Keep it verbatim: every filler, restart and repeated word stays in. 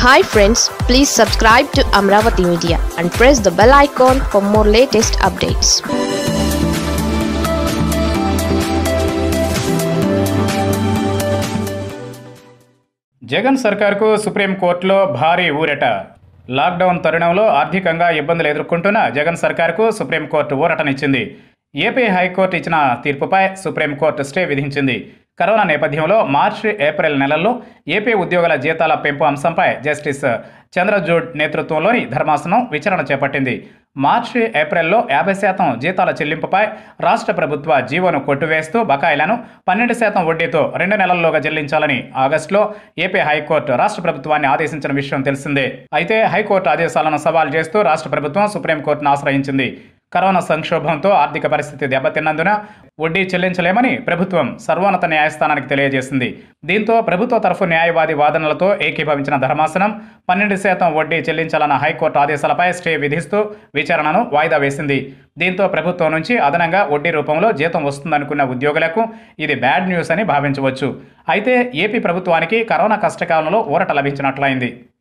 Hi friends, please subscribe to Amaravathi Media and press the bell icon for more latest updates. Jagan సర్కార్కు సుప్రీంకోర్టులో భారీ ఊరట. Lockdown తరుణంలో ఆర్థికంగా ఇబ్బందులు ఎదుర్కొంటున్న జగన్ సర్కార్కు సుప్రీంకోర్టు ఊరటనిచ్చింది. ఏపీ హైకోర్టు ఇచ్చిన తీర్పుపై సుప్రీంకోర్టు స్టే విధించింది. కరోనా నేపథ్యంలో మార్చి ఏప్రిల్ నెలల్లో ఏపీ ఉద్యోగుల జీతాల పెంపు అంశంపై జస్టిస్ చంద్రచూడ్ నేతృత్వంలోని ధర్మాసనం విచారణ చేపట్టింది. మార్చి ఏప్రిల్లో యాభై శాతం జీతాల చెల్లింపుపై రాష్ట్ర ప్రభుత్వ జీవోను కొట్టివేస్తూ బకాయిలను పన్నెండు శాతం వడ్డీతో రెండు నెలల్లోగా చెల్లించాలని ఆగస్టులో ఏపీ హైకోర్టు రాష్ట్ర ప్రభుత్వాన్ని ఆదేశించిన విషయం తెలిసిందే. అయితే హైకోర్టు ఆదేశాలను సవాల్ చేస్తూ రాష్ట్ర ప్రభుత్వం సుప్రీంకోర్టును ఆశ్రయించింది. కరోనా సంక్షోభంతో ఆర్థిక పరిస్థితి దెబ్బతిన్నందున వడ్డీ చెల్లించలేమని ప్రభుత్వం సర్వోన్నత న్యాయస్థానానికి తెలియజేసింది. దీంతో ప్రభుత్వ తరఫు న్యాయవాది వాదనలతో ఏకీభవించిన ధర్మాసనం పన్నెండు శాతం వడ్డీ చెల్లించాలన్న హైకోర్టు ఆదేశాలపై స్టే విధిస్తూ విచారణను వాయిదా వేసింది. దీంతో ప్రభుత్వం నుంచి అదనంగా వడ్డీ రూపంలో జీతం వస్తుందనుకున్న ఉద్యోగులకు ఇది బ్యాడ్ న్యూస్ అని భావించవచ్చు. అయితే ఏపీ ప్రభుత్వానికి కరోనా కష్టకాలంలో ఊరట లభించినట్లయింది.